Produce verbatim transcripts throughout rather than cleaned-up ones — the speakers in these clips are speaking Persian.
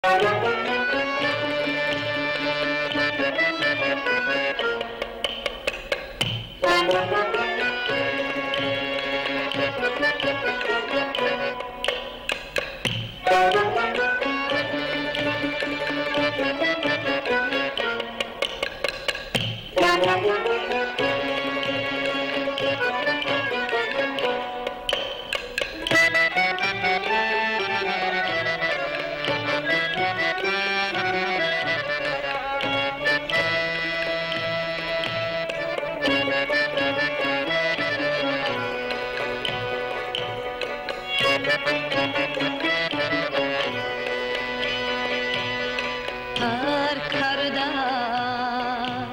ترک کردم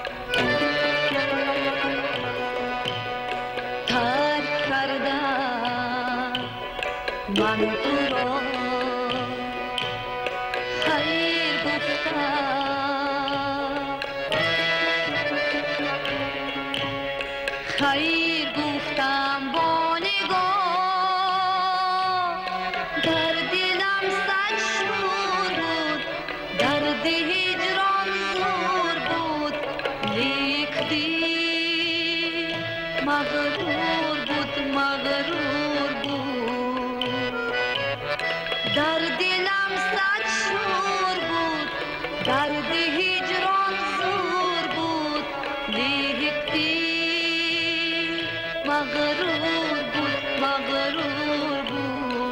ترک کردم من تو را خیر گفتم خیر گفتم با نگاه در دلم صد شور بود درد هجران زور بود لیک دل مغرور بود مغرور بود در دلم صد شور بود درد هجران زور بود لیک دل مغرور بود مغرور بود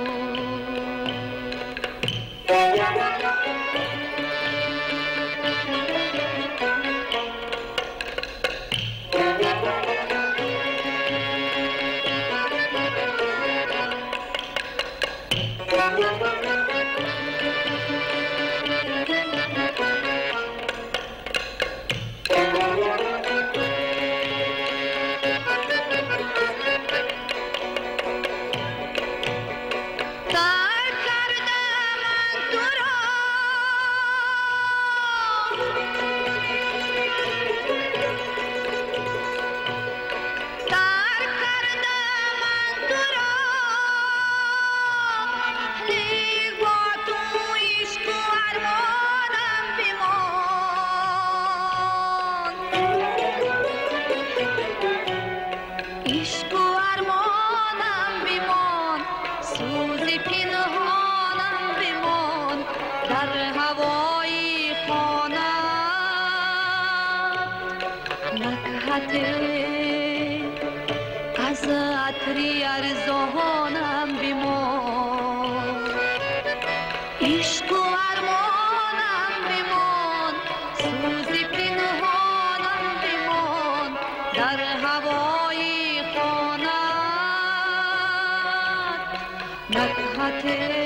عشق و ارمانم بمان سوز پنهانم بمان در هوای خانم نکهت از عطری ارزانم بمان عشق و ارمانم بمان سوز پنهانم بمان در هوای نکهت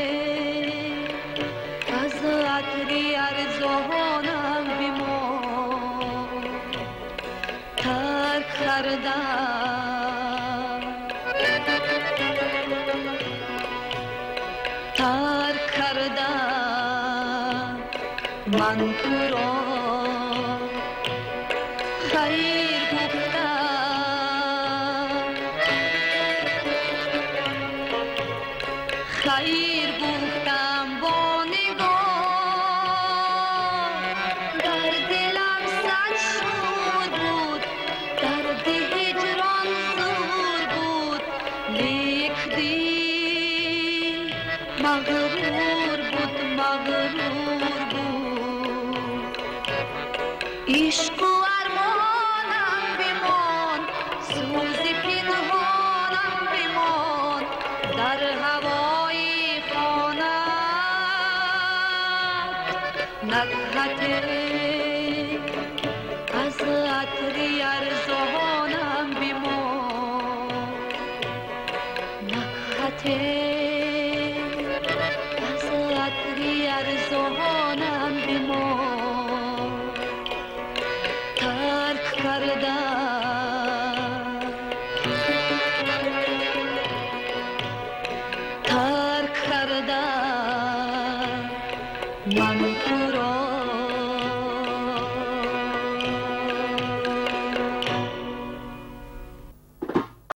از عطری ارزانم بمان ترک کردم ترک کردم من تو را خیر گفتم خیر گفتم با نگاه در دلم صد شور بود درد هجران زور بود لیک دل مغرور بود مغرور بود عشق و ارمانم بمان سوز پنهانم بمان در هوای نکهت از عطری ارزانم بمان نکهت از عطری ارزانم بمان ترک کردم ترک کردم من